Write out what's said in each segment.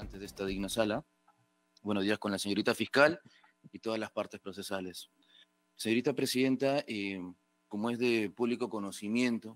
integrantes de esta digna sala. Buenos días con la señorita fiscal y todas las partes procesales. Señorita presidenta, como es de público conocimiento,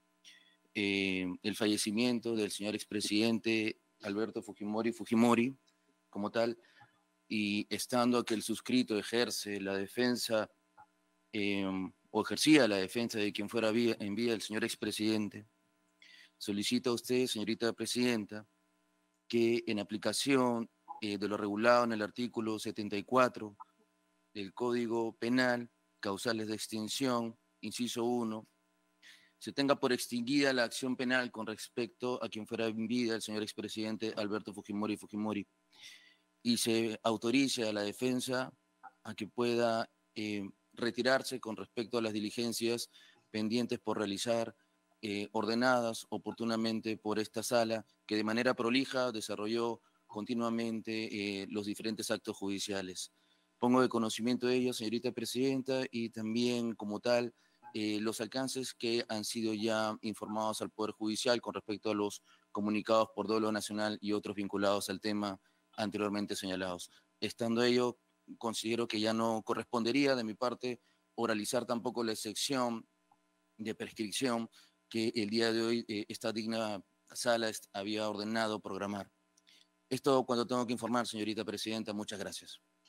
el fallecimiento del señor expresidente Alberto Fujimori, como tal, y estando a que el suscrito ejerce la defensa o ejercía la defensa de quien fuera en vida el señor expresidente, solicita a usted, señorita presidenta, que en aplicación de lo regulado en el artículo 74 del Código Penal, causales de extinción, inciso 1, se tenga por extinguida la acción penal con respecto a quien fuera en vida el señor expresidente Alberto Fujimori y se autorice a la defensa a que pueda retirarse con respecto a las diligencias pendientes por realizar, ordenadas oportunamente por esta sala, que de manera prolija desarrolló continuamente los diferentes actos judiciales. Pongo de conocimiento de ello, señorita presidenta, y también como tal los alcances que han sido ya informados al Poder Judicial con respecto a los comunicados por dolo nacional y otros vinculados al tema anteriormente señalados. Estando ello, considero que ya no correspondería de mi parte oralizar tampoco la excepción de prescripción que el día de hoy esta digna sala había ordenado programar. Es todo cuanto tengo que informar, señorita presidenta. Muchas gracias.